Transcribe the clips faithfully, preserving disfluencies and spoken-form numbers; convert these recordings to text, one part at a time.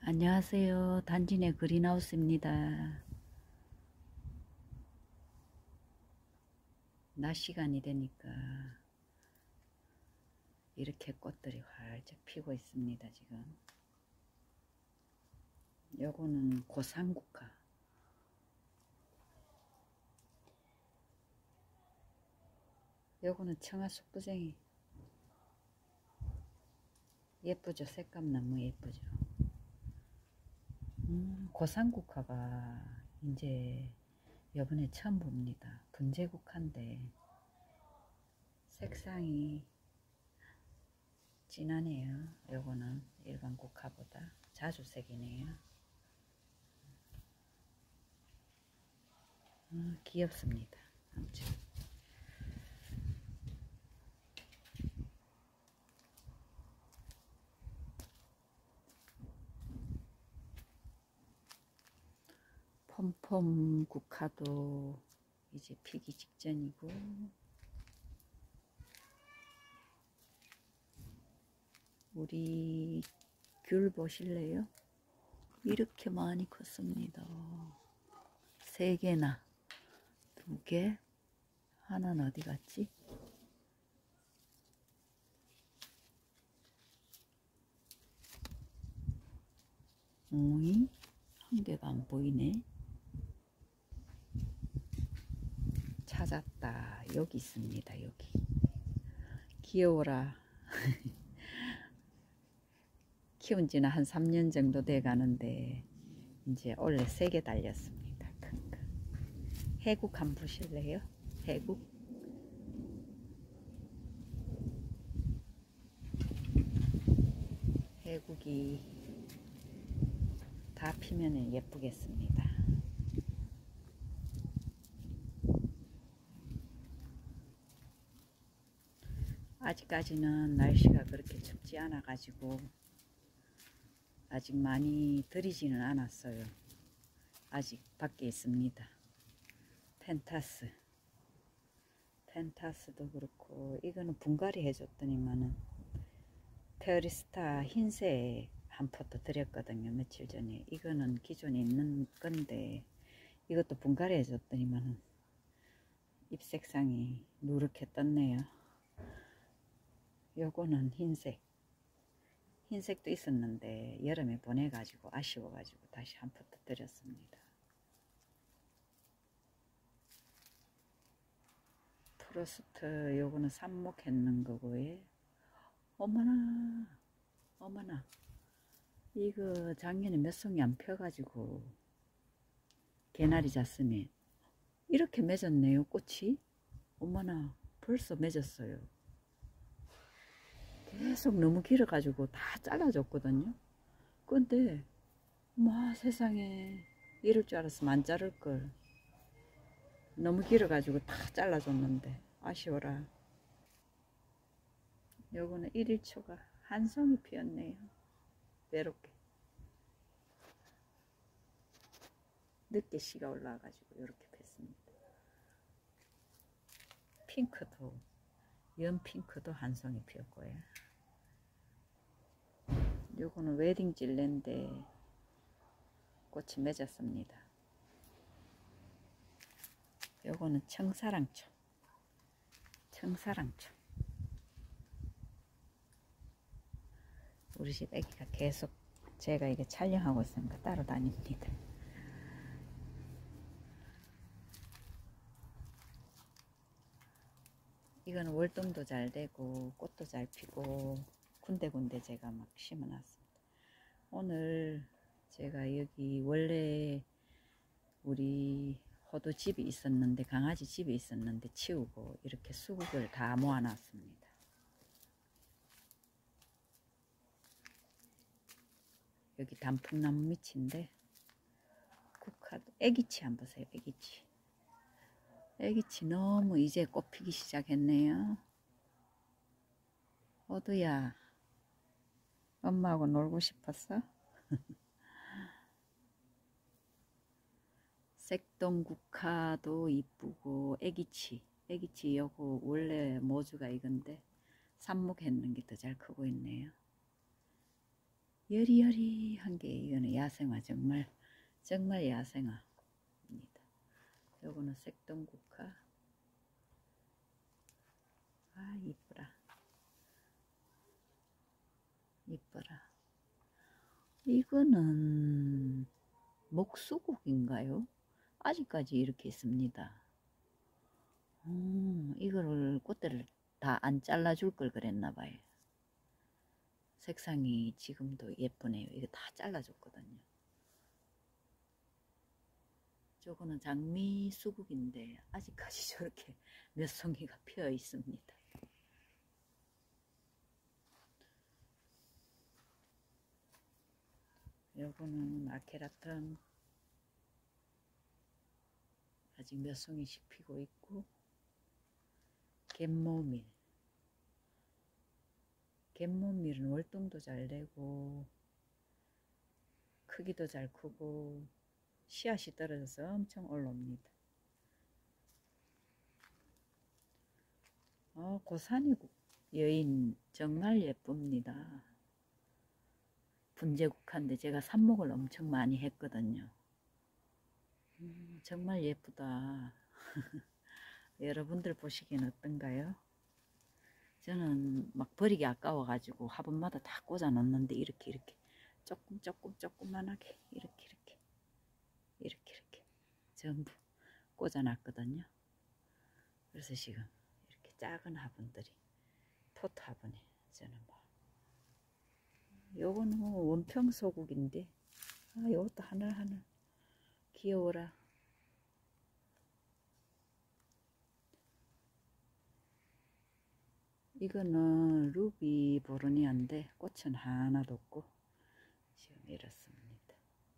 안녕하세요. 단진의 그린하우스입니다. 낮 시간이 되니까 이렇게 꽃들이 활짝 피고 있습니다. 지금 요거는 고산국화, 요거는 청아숙부쟁이. 예쁘죠? 색감 너무 예쁘죠? 음, 고산국화가 이제 요번에 처음 봅니다. 분재국화인데 색상이 진하네요. 요거는 일반 국화보다 자주색이네요. 음, 귀엽습니다. 아무튼 폼폼 국화도 이제 피기 직전이고, 우리 귤 보실래요? 이렇게 많이 컸습니다. 세 개나, 두 개, 하나는 어디 갔지? 오이? 한 개가 안 보이네. 찾았다. 여기 있습니다. 여기. 귀여워라. 키운 지는 한 삼 년 정도 돼 가는데 이제 원래 세 개 달렸습니다. 큰 거. 해국 한번 보실래요? 해국. 해국이 다 피면 예쁘겠습니다. 아직까지는 날씨가 그렇게 춥지 않아 가지고 아직 많이 들이지는 않았어요. 아직 밖에 있습니다. 펜타스 펜타스도 그렇고, 이거는 분갈이 해줬더니만은 페어리스타 흰색 한 포트 드렸거든요. 며칠 전에. 이거는 기존에 있는 건데 이것도 분갈이 해줬더니만은 잎 색상이 누렇게 떴네요. 요거는 흰색 흰색도 있었는데 여름에 보내가지고 아쉬워가지고 다시 한 포트 드렸습니다. 프로스트 요거는 삽목했는 거고요. 어머나 어머나, 이거 작년에 몇 송이 안 펴가지고 개나리 잤으면 이렇게 맺었네요. 꽃이. 어머나, 벌써 맺었어요. 계속 너무 길어가지고 다 잘라줬거든요. 근데 뭐 세상에, 이럴 줄 알았으면 안 자를걸. 너무 길어가지고 다 잘라줬는데 아쉬워라. 요거는 일일초가 한 송이 피었네요. 외롭게. 늦게 씨가 올라와가지고 이렇게 폈습니다. 핑크도, 연핑크도 한 송이 피었고요. 요거는 웨딩 질레인데 꽃이 맺었습니다. 요거는 청사랑초 청사랑초 우리 집 애기가 계속, 제가 이게 촬영하고 있으니까 따로 다닙니다. 이거는 월동도 잘 되고 꽃도 잘 피고 군데군데 제가 막 심어놨습니다. 오늘 제가 여기 원래 우리 호두 집이 있었는데, 강아지 집이 있었는데 치우고 이렇게 수국을 다 모아놨습니다. 여기 단풍나무 밑인데 국화도, 애기치 한번 보세요. 애기치 애기치 너무 이제 꽃 피기 시작했네요. 호두야, 엄마하고 놀고 싶었어? 색동국화도 이쁘고, 애기치 애기치 요거 원래 모주가 이건데 삽목했는 게 더 잘 크고 있네요. 여리여리한 게 이거는 야생화, 정말 정말 야생화입니다. 요거는 색동국화. 아 이쁘라 이뻐라. 이거는 목수국인가요? 아직까지 이렇게 있습니다. 음, 이거를 꽃대를 다 안 잘라줄 걸 그랬나봐요. 색상이 지금도 예쁘네요. 이거 다 잘라줬거든요. 저거는 장미 수국인데 아직까지 저렇게 몇 송이가 피어 있습니다. 요거는 아케라톤 아직 몇 송이씩 피고 있고, 갯모밀 갯모밀은 월동도 잘 되고 크기도 잘 크고 씨앗이 떨어져서 엄청 올라옵니다. 어, 고사니 여인 정말 예쁩니다. 분재국화인데 제가 삽목을 엄청 많이 했거든요. 음, 정말 예쁘다. 여러분들 보시기엔 어떤가요? 저는 막 버리기 아까워가지고 화분마다 다 꽂아 놓는데 이렇게 이렇게 조금 조금 조금만하게 이렇게 이렇게 이렇게 이렇게 전부 꽂아 놨거든요. 그래서 지금 이렇게 작은 화분들이 포트 화분에 저는 뭐 요거는 원평 소국인데 아 요것도 하늘하늘 귀여워라. 이거는 루비 보르니아인데 꽃은 하나도 없고 지금 이렇습니다.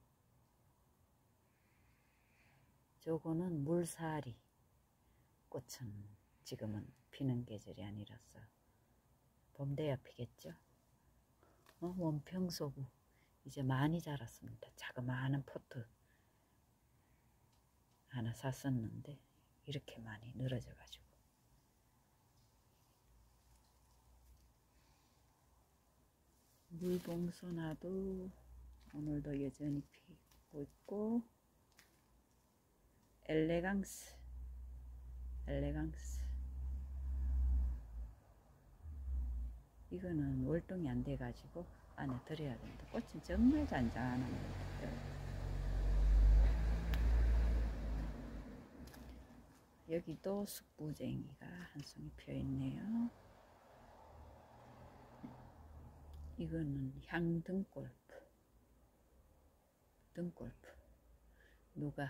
저거는 물사리. 꽃은 지금은 피는 계절이 아니라서 봄 돼야 피겠죠. 어, 원평소구 이제 많이 자랐습니다. 자그마한 포트 하나 샀었는데 이렇게 많이 늘어져 가지고. 물봉소나도 오늘도 여전히 피고 있고, 엘레강스 엘레강스 이거는 월동이 안 돼 가지고 안에 들여야 된다. 꽃은 정말 잔잔합니다. 여기도 숙부쟁이가 한 송이 피어 있네요. 이거는 향등골프 등골프 누가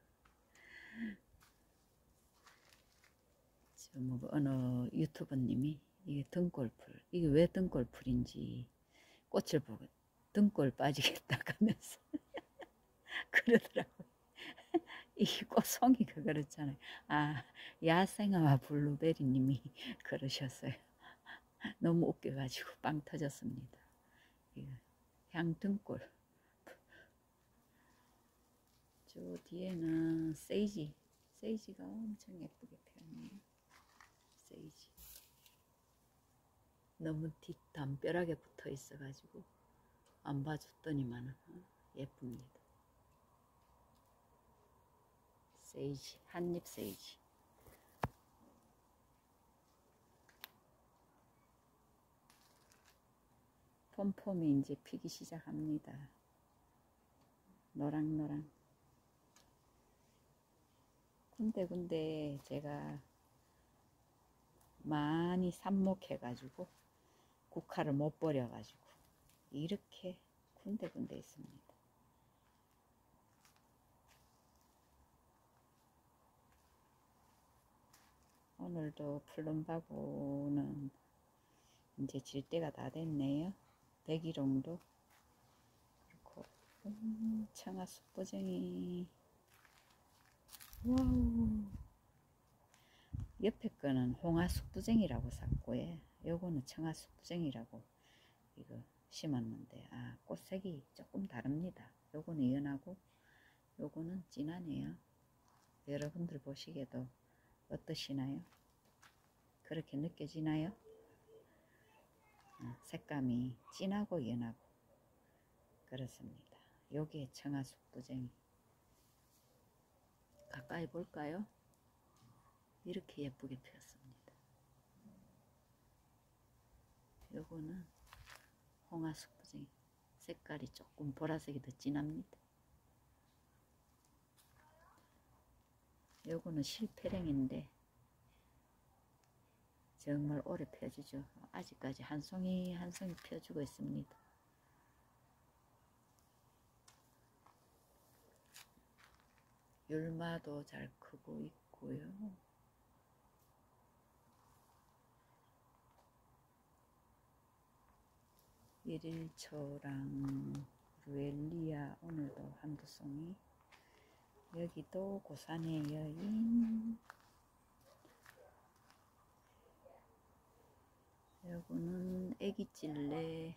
뭐 어느 유튜버님이 이게 등골풀, 이게 왜 등골풀인지 꽃을 보고 등골 빠지겠다 하면서 그러더라고요. 이 꽃송이가 그렇잖아요. 아, 야생화 블루베리님이 그러셨어요. 너무 웃겨가지고 빵 터졌습니다. 향등골. 저 뒤에는 세이지, 세이지가 엄청 예쁘게 피었네요. 세이지. 너무 뒷 담벼락에 붙어 있어가지고 안 봐줬더니만 예쁩니다. 세이지, 한잎 세이지. 폼폼이 이제 피기 시작합니다. 노랑노랑. 군데군데 제가 많이 삽목해가지고 국화를 못 버려가지고 이렇게 군데군데 있습니다. 오늘도 풀름바고는 이제 질 때가 다 됐네요. 백일홍도 그렇고, 음, 청아숙보쟁이. 와우. 옆에 거는 홍아숙부쟁이라고 샀고요. 요거는 청아숙부쟁이라고 이거 심었는데, 아, 꽃색이 조금 다릅니다. 요거는 연하고 요거는 진하네요. 여러분들 보시기에도 어떠시나요? 그렇게 느껴지나요? 아, 색감이 진하고 연하고 그렇습니다. 요게 청아숙부쟁이. 가까이 볼까요? 이렇게 예쁘게 피었습니다. 요거는 홍화숙부쟁이. 색깔이 조금 보라색이 더 진합니다. 요거는 실패랭인데 정말 오래 펴주죠. 아직까지 한 송이 한 송이 펴주고 있습니다. 율마도 잘 크고 있고요. 일일초랑 루엘리아 오늘도 한두 송이. 여기도 고산의 여인. 요거는 애기찔레.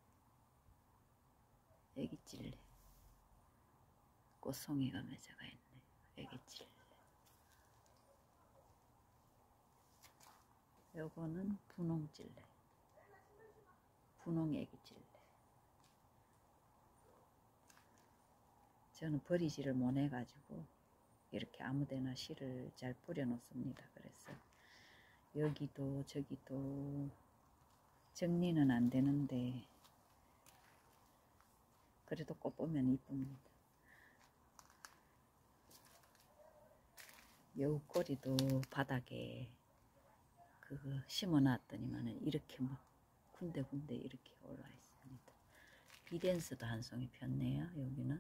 애기찔레. 꽃송이가 맺어가 있네. 애기찔레. 요거는 분홍찔레. 분홍 애기찔레. 저는 버리지를 못해가지고 이렇게 아무데나 실을 잘 뿌려 놓습니다. 그래서 여기도 저기도 정리는 안 되는데 그래도 꽃 보면 이쁩니다. 여우꼬리도 바닥에 그거 심어 놨더니만은 이렇게 막 군데군데 이렇게 올라 있습니다. 비덴스도 한 송이 폈네요. 여기는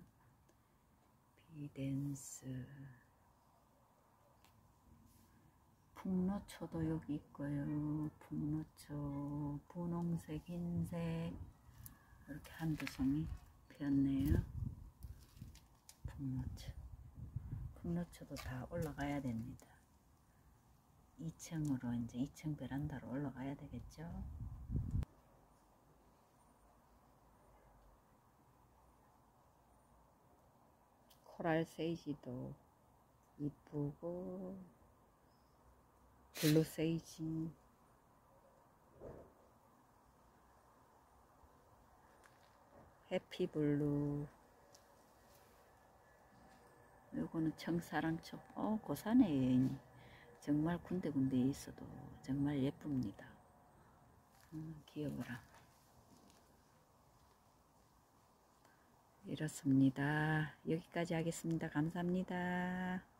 비덴스. 풍노초도 여기 있고요. 풍노초 분홍색, 흰색 이렇게 한두 송이 피었네요. 풍노초. 풍노초도 다 올라가야 됩니다. 이 층으로 이제 이 층 베란다로 올라가야 되겠죠. 코랄 세이지도 이쁘고 블루 세이지, 해피블루. 요거는 청사랑초. 어, 고산의 여인이 정말 군데군데 있어도 정말 예쁩니다. 음, 귀여워라. 이렇습니다. 여기까지 하겠습니다. 감사합니다.